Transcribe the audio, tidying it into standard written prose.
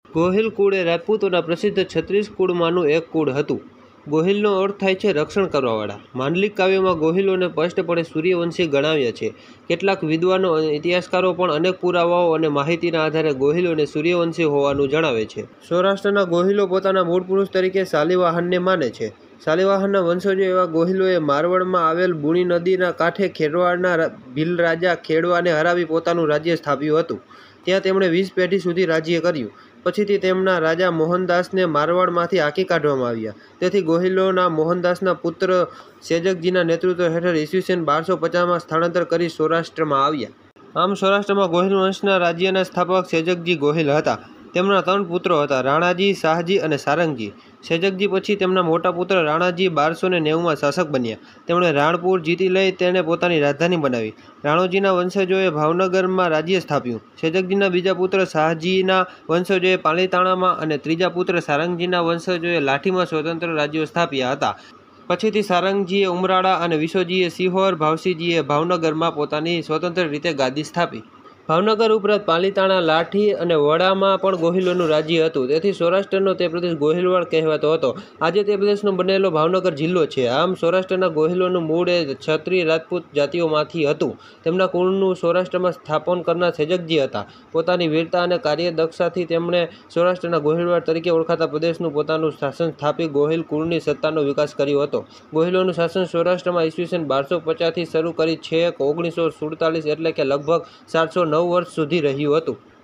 ગોહિલ કુળ એ રાજપૂતોના પ્રસિદ્ધ 36 કુળમાંનું એક કુળ હતું. ગોહિલનો અર્થ થાય છે રક્ષણ કરવાવાળા. માંડલિક કાવ્યમાં ગોહિલોને સ્પષ્ટપણે સૂર્યવંશી ગણાવ્યા છે. કેટલાક વિદ્વાનો અને ઇતિહાસકારો પણ અનેક પુરાવાઓ અને માહિતીના આધારે ગોહિલોને સૂર્યવંશી હોવાનું જણાવે છે. સૌરાષ્ટ્રના ગોહિલો પોતાના મૂળ પુરુષ તરીકે શાલિવાહનને માને છે. શાલિવાહનના વંશજો એવા ગોહિલોએ મારવાડમાં આવેલ બુણી નદીના કાંઠે ખેરવાડના ભીલ રાજા ખેડવાને હરાવી પોતાનું રાજ્ય સ્થાપ્યું હતું. ત્યાં તેમણે 20 પેઢી સુધી રાજ્ય કર્યું. પછીથી તેમના રાજા મોહનદાસને મારવાડમાંથી હાંકી કાઢવામાં આવ્યા. તેથી ગોહિલોના મોહનદાસના પુત્ર સેજકજીના નેતૃત્વ હેઠળ ઈસવીસન 1250માં સ્થળાંતર કરી સૌરાષ્ટ્રમાં આવ્યા. આમ સૌરાષ્ટ્રમાં ગોહિલ વંશના રાજ્યના સ્થાપક સેજકજી ગોહિલ હતા. તેમના 3 પુત્રો હતા, રાણાજી, શાહજી અને સારંગજી. સેજકજી પછી તેમના મોટા પુત્ર રાણાજી 1290માં શાસક બન્યા. તેમણે રાણપુર જીતી લઈ તેને પોતાની રાજધાની બનાવી. રાણોજીના વંશજોએ ભાવનગરમાં રાજ્ય સ્થાપ્યું. સેજકજીના બીજા પુત્ર શાહજીના વંશજોએ પાલીતાણામાં અને ત્રીજા પુત્ર સારંગજીના વંશજોએ લાઠીમાં સ્વતંત્ર રાજ્યો સ્થાપ્યા હતા. પછીથી સારંગજીએ ઉમરાળા અને વિશોજીએ સિહોર, ભાવસીજીએ ભાવનગરમાં પોતાની સ્વતંત્ર રીતે ગાદી સ્થાપી. ભાવનગર ઉપરાંત પાલીતાણા, લાઠી અને વડામાં પણ ગોહિલોનું રાજ્ય હતું. તેથી સૌરાષ્ટ્રનો તે પ્રદેશ ગોહિલવાડ કહેવાતો હતો. આજે તે પ્રદેશનો બનેલો ભાવનગર જિલ્લો છે. આમ સૌરાષ્ટ્રના ગોહિલોનું મૂળ એ ક્ષત્રિય રાજપૂત જાતિઓમાંથી હતું. તેમના કુળનું સૌરાષ્ટ્રમાં સ્થાપન કરનાર સેજકજી હતા. પોતાની વીરતા અને કાર્યદક્ષતાથી તેમણે સૌરાષ્ટ્રના ગોહિલવાડ તરીકે ઓળખાતા પ્રદેશનું પોતાનું શાસન સ્થાપી ગોહિલ કુળની સત્તાનો વિકાસ કર્યો હતો. ગોહિલોનું શાસન સૌરાષ્ટ્રમાં ઈસવીસન 1250થી શરૂ કરી છેક 1947 એટલે કે લગભગ 709 વર્ષ સુધી રહ્યું હતું.